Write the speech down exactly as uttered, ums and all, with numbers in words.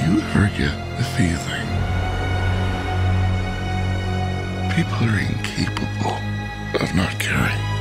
you ever get the feeling people are incapable of not caring?